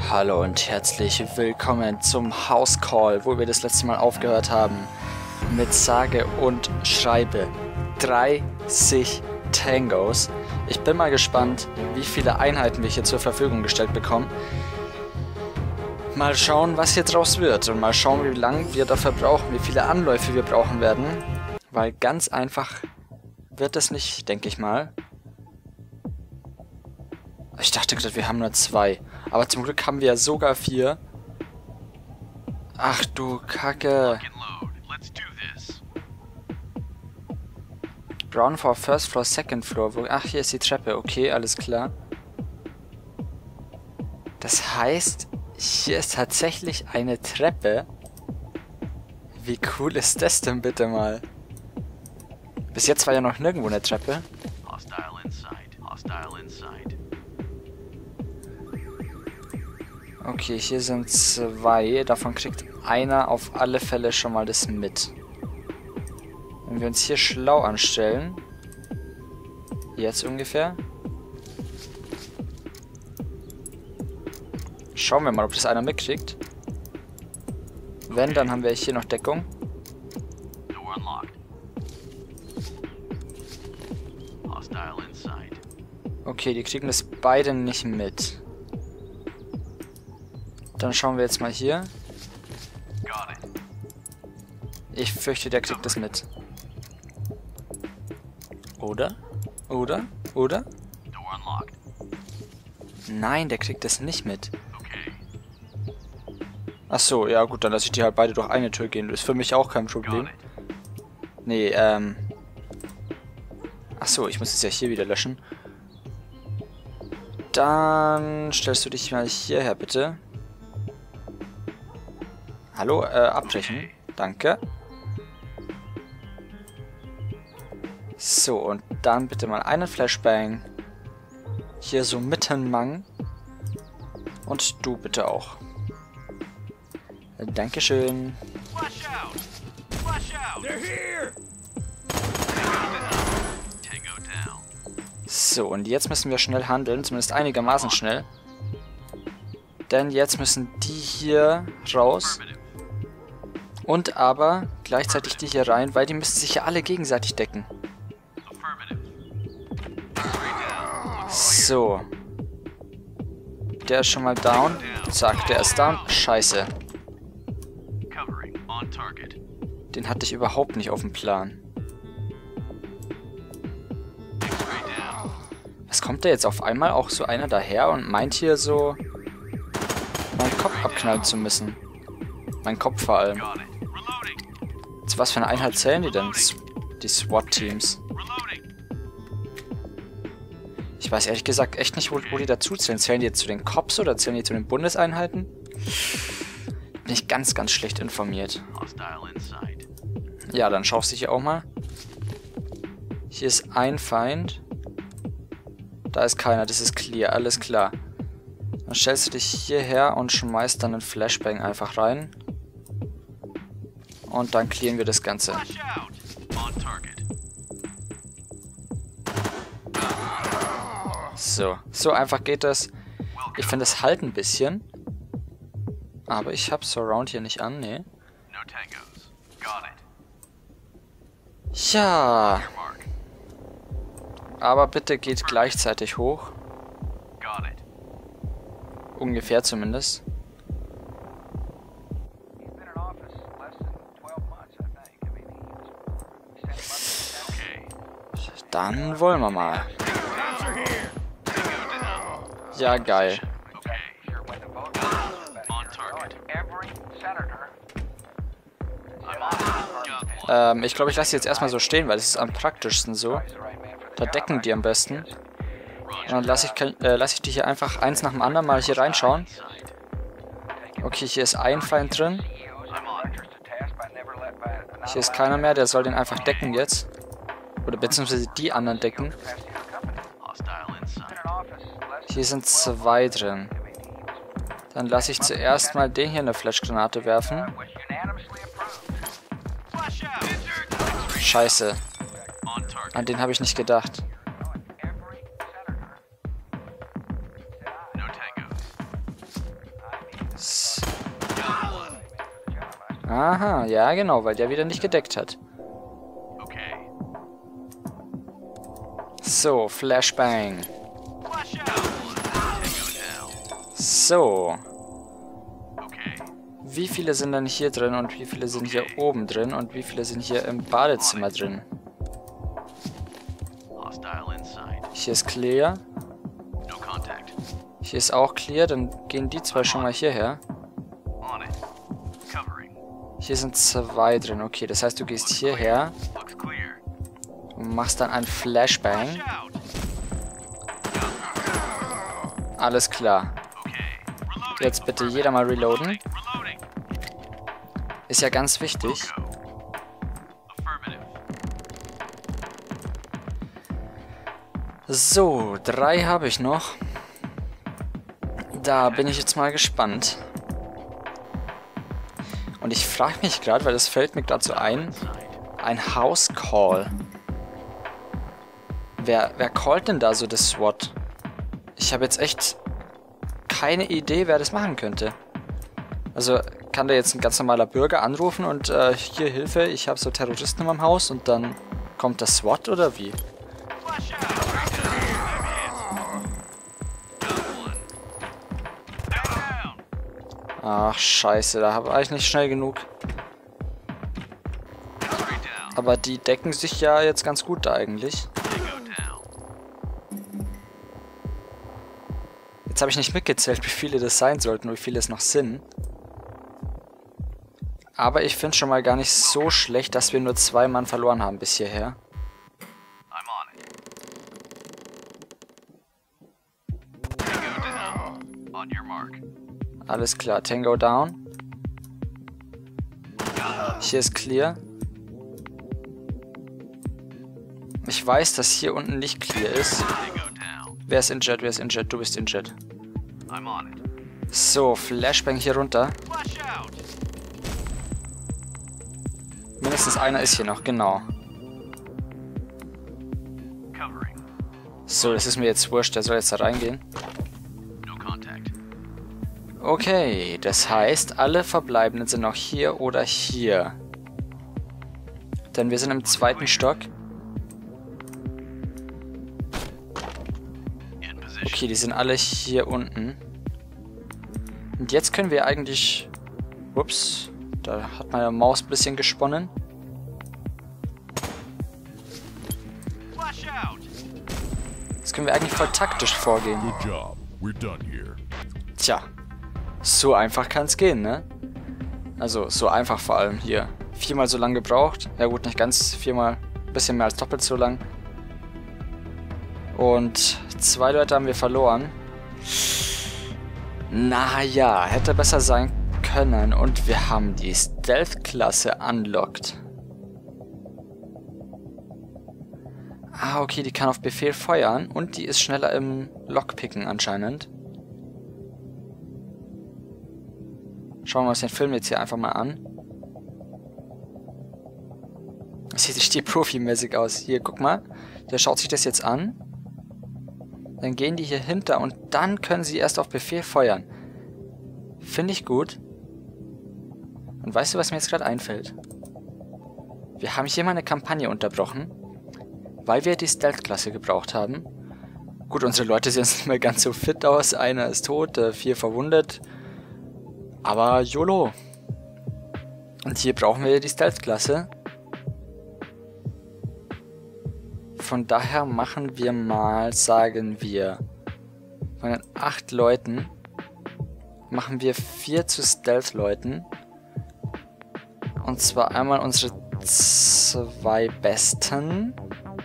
Hallo und herzlich willkommen zum House Call, wo wir das letzte Mal aufgehört haben mit sage und schreibe 30 Tangos. Ich bin mal gespannt, wie viele Einheiten wir hier zur Verfügung gestellt bekommen. Mal schauen, was hier draus wird und mal schauen, wie lange wir dafür brauchen, wie viele Anläufe wir brauchen werden. Weil ganz einfach wird es nicht, denke ich mal. Ich dachte gerade, wir haben nur 2. Aber zum Glück haben wir ja sogar 4. Ach du Kacke. Ground Floor, First Floor, Second Floor. Ach, hier ist die Treppe. Okay, alles klar. Das heißt, hier ist tatsächlich eine Treppe. Wie cool ist das denn bitte mal? Bis jetzt war ja noch nirgendwo eine Treppe. Okay, hier sind 2. Davon kriegt einer auf alle Fälle schon mal das mit. Wenn wir uns hier schlau anstellen. Jetzt ungefähr. Schauen wir mal, ob das einer mitkriegt. Wenn, dann haben wir hier noch Deckung. Okay, die kriegen das beide nicht mit. Dann schauen wir jetzt mal hier. Ich fürchte, der kriegt das mit. Oder? Oder? Oder? Nein, der kriegt das nicht mit. Ach so, ja gut, dann lasse ich die halt beide durch eine Tür gehen. Das ist für mich auch kein Problem. Nee, ach so, ich muss es ja hier wieder löschen. Dann stellst du dich mal hierher, bitte. Hallo, abbrechen. Danke. So, und dann bitte mal einen Flashbang. Hier so mittenmang. Und du bitte auch. Dankeschön. So, und jetzt müssen wir schnell handeln, zumindest einigermaßen schnell. Denn jetzt müssen die hier raus. Und aber gleichzeitig die hier rein, weil die müssen sich ja alle gegenseitig decken. So. Der ist schon mal down. Zack, der ist down. Scheiße. Den hatte ich überhaupt nicht auf dem Plan. Was kommt da jetzt auf einmal auch so einer daher und meint hier so meinen Kopf abknallen zu müssen? Mein Kopf vor allem. Zu was für eine Einheit zählen die denn? Die SWAT-Teams. Ich weiß ehrlich gesagt echt nicht, wo die dazu zählen. Zählen die jetzt zu den Cops oder zählen die zu den Bundeseinheiten? Bin ich ganz, ganz schlecht informiert. Ja, dann schaust du hier auch mal. Hier ist ein Feind. Da ist keiner, das ist clear, alles klar. Dann stellst du dich hierher und schmeißt dann einen Flashbang einfach rein. Und dann clearen wir das Ganze. So einfach geht das. Ich finde, es halt ein bisschen. Aber ich habe Surround hier nicht an, nee. Ja. Aber bitte geht gleichzeitig hoch. Ungefähr zumindest. Dann wollen wir mal. Ja, geil. Ich glaube, ich lasse sie jetzt erstmal so stehen, weil es ist am praktischsten so. Da decken die am besten. Und dann lasse ich die hier einfach eins nach dem anderen mal hier reinschauen. Okay, hier ist ein Feind drin. Hier ist keiner mehr, der soll den einfach decken jetzt. Oder beziehungsweise die anderen decken. Hier sind 2 drin. Dann lasse ich zuerst mal den hier eine Flashgranate werfen. Scheiße. An den habe ich nicht gedacht. Aha, ja genau, weil der wieder nicht gedeckt hat. So, Flashbang. So. Wie viele sind dann hier drin und wie viele sind hier oben drin und wie viele sind hier im Badezimmer drin? Hier ist clear. Hier ist auch clear, dann gehen die zwei schon mal hierher. Hier sind zwei drin, okay, das heißt du gehst hierher und machst dann einen Flashbang. Alles klar. Jetzt bitte jeder mal reloaden. Ist ja ganz wichtig. So, 3 habe ich noch. Da bin ich jetzt mal gespannt. Und ich frage mich gerade, weil das fällt mir gerade so ein House Call. Wer callt denn da so das SWAT? Ich habe jetzt echt keine Idee, wer das machen könnte. Also kann da jetzt ein ganz normaler Bürger anrufen und hier Hilfe, ich habe so Terroristen in meinem Haus und dann kommt das SWAT oder wie? Ach scheiße, da war ich nicht schnell genug. Aber die decken sich ja jetzt ganz gut da eigentlich. Jetzt habe ich nicht mitgezählt, wie viele das sein sollten, wie viele es noch sind. Aber ich finde schon mal gar nicht so schlecht, dass wir nur 2 Mann verloren haben bis hierher. Alles klar, Tango down. Hier ist clear. Ich weiß, dass hier unten nicht clear ist. Wer ist injured? Wer ist injured? Du bist injured. So, Flashbang hier runter. Mindestens einer ist hier noch, genau. So, das ist mir jetzt wurscht, der soll jetzt da reingehen. Okay, das heißt, alle Verbleibenden sind noch hier oder hier. Denn wir sind im 2. Stock. Okay, die sind alle hier unten. Und jetzt können wir eigentlich... Ups, da hat meine Maus ein bisschen gesponnen. Jetzt können wir eigentlich voll taktisch vorgehen. Tja, so einfach kann es gehen, ne? Also, so einfach vor allem hier. 4-mal so lang gebraucht. Ja gut, nicht ganz 4-mal, ein bisschen mehr als doppelt so lang. Und 2 Leute haben wir verloren. Naja, hätte besser sein können. Und wir haben die Stealth-Klasse unlocked. Ah, okay, die kann auf Befehl feuern. Und die ist schneller im Lockpicken anscheinend. Schauen wir uns den Film jetzt hier einfach mal an. Das sieht richtig profimäßig aus. Hier, guck mal. Der schaut sich das jetzt an. Dann gehen die hier hinter und dann können sie erst auf Befehl feuern. Finde ich gut. Und weißt du, was mir jetzt gerade einfällt? Wir haben hier mal eine Kampagne unterbrochen, weil wir die Stealth-Klasse gebraucht haben. Gut, unsere Leute sehen nicht mehr ganz so fit aus. Einer ist tot, 4 verwundet. Aber YOLO. Und hier brauchen wir die Stealth-Klasse. Von daher machen wir mal, sagen wir, von den 8 Leuten machen wir 4 zu Stealth-Leuten. Und zwar einmal unsere 2 Besten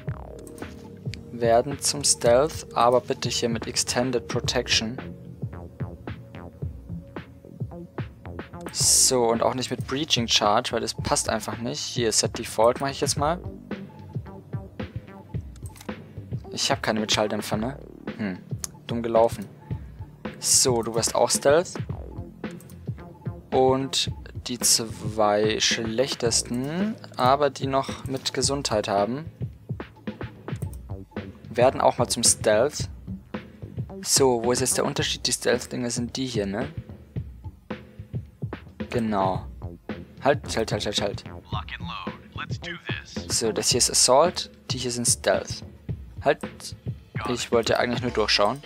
werden zum Stealth, aber bitte hier mit Extended Protection. So, und auch nicht mit Breaching Charge, weil das passt einfach nicht. Hier, Set Default mache ich jetzt mal. Ich habe keine mit Schalldämpfer, ne? Dumm gelaufen. So, du wirst auch Stealth. Und die 2 schlechtesten, aber die noch mit Gesundheit haben, werden auch mal zum Stealth. So, wo ist jetzt der Unterschied? Die Stealth-Dinger sind die hier, ne? Genau. Halt. So, das hier ist Assault, die hier sind Stealth. Halt. Ich wollte eigentlich nur durchschauen.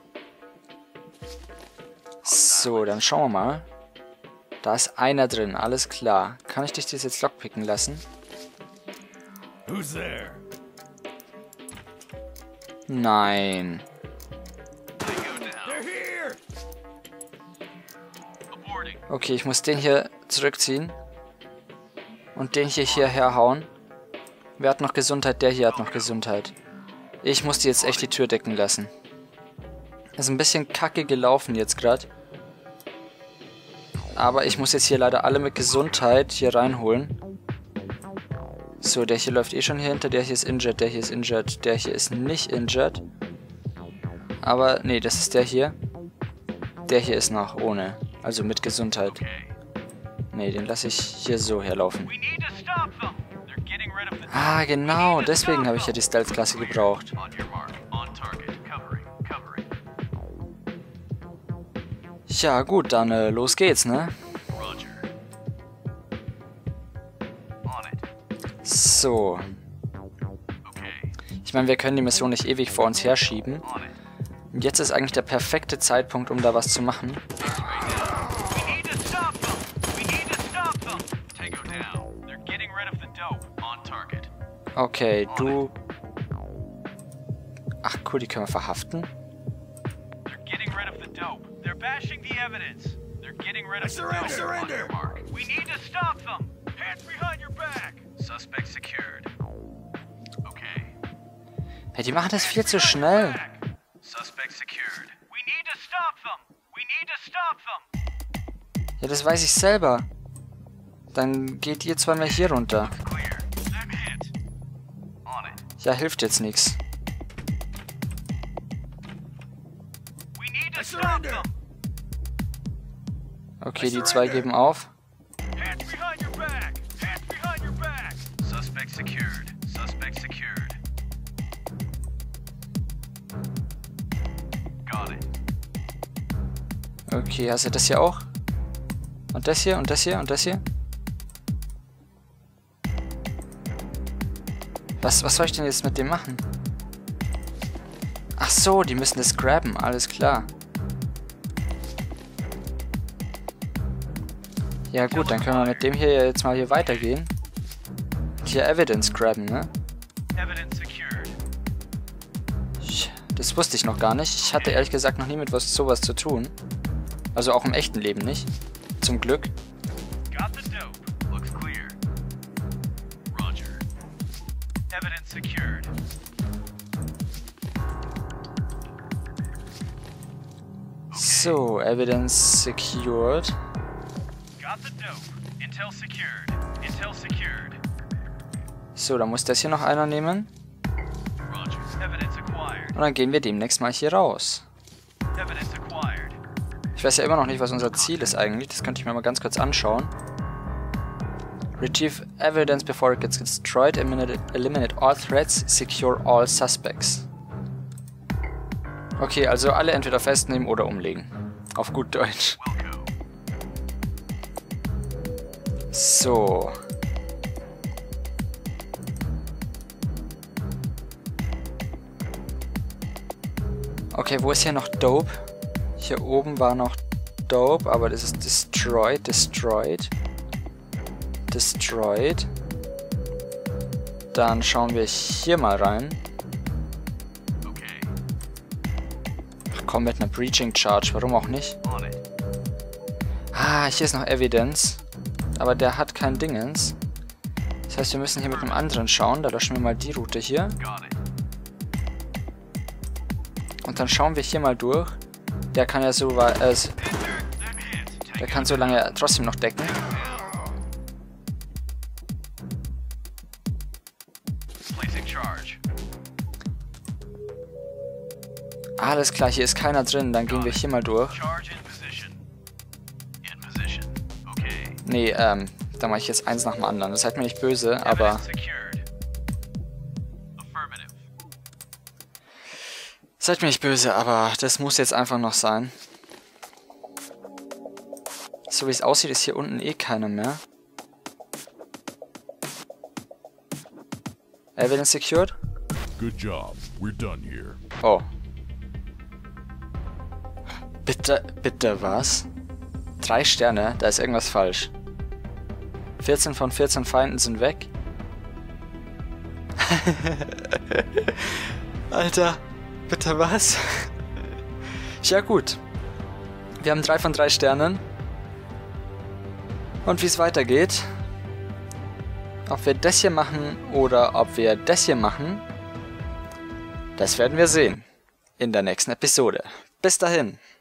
So, dann schauen wir mal. Da ist einer drin, alles klar. Kann ich dich das jetzt lockpicken lassen? Nein. Okay, ich muss den hier zurückziehen. Und den hier hierher hauen. Wer hat noch Gesundheit? Der hier hat noch Gesundheit. Ich muss die jetzt echt die Tür decken lassen. Ist ein bisschen kacke gelaufen jetzt gerade. Aber ich muss jetzt hier leider alle mit Gesundheit hier reinholen. So, der hier läuft eh schon hier hinter. Der hier ist injured, der hier ist injured. Der hier ist nicht injured. Aber, nee, das ist der hier. Der hier ist noch ohne. Also mit Gesundheit. Nee, den lasse ich hier so herlaufen. Ah, genau. Deswegen habe ich ja die Stealth-Klasse gebraucht. Ja, gut, dann los geht's, ne? So. Ich meine, wir können die Mission nicht ewig vor uns herschieben. Und jetzt ist eigentlich der perfekte Zeitpunkt, um da was zu machen. Okay, du... Ach cool, die können wir verhaften. Hey, die machen das viel zu schnell. Ja, das weiß ich selber. Dann geht ihr zweimal hier runter. Ja, hilft jetzt nichts. Okay, die zwei geben auf. Okay, hast du das hier auch? Und das hier, und das hier, und das hier? Was soll ich denn jetzt mit dem machen? Ach so, die müssen das grabben, alles klar. Ja gut, dann können wir mit dem hier jetzt mal hier weitergehen. Und hier Evidence grabben, ne? Das wusste ich noch gar nicht. Ich hatte ehrlich gesagt noch nie mit sowas zu tun. Also auch im echten Leben nicht. Zum Glück. So, Evidence secured. So, dann muss das hier noch einer nehmen. Und dann gehen wir demnächst mal hier raus. Ich weiß ja immer noch nicht, was unser Ziel ist eigentlich. Das könnte ich mir mal ganz kurz anschauen. Retrieve evidence before it gets destroyed. Eliminate all threats. Secure all suspects. Okay, also alle entweder festnehmen oder umlegen. Auf gut Deutsch. So. Okay, wo ist hier noch Dope? Hier oben war noch Dope, aber das ist destroyed. Dann schauen wir hier mal rein. Ach komm, mit einer Breaching Charge, warum auch nicht? Ah, hier ist noch Evidence. Aber der hat kein Dingens. Das heißt, wir müssen hier mit einem anderen schauen. Da löschen wir mal die Route hier. Und dann schauen wir hier mal durch. Der kann ja so der kann so lange trotzdem noch decken. Alles klar, hier ist keiner drin. Dann gehen wir hier mal durch. Nee, da mache ich jetzt eins nach dem anderen. Seid mir nicht böse, aber... Seid mir nicht böse, aber das muss jetzt einfach noch sein. So wie es aussieht, ist hier unten eh keiner mehr. Evidence secured? Good job. We're done here. Oh. Bitte was? 3 Sterne? Da ist irgendwas falsch. 14 von 14 Feinden sind weg. Alter, bitte was? Ja gut. Wir haben 3 von 3 Sternen. Und wie es weitergeht, ob wir das hier machen oder ob wir das hier machen, das werden wir sehen in der nächsten Episode. Bis dahin.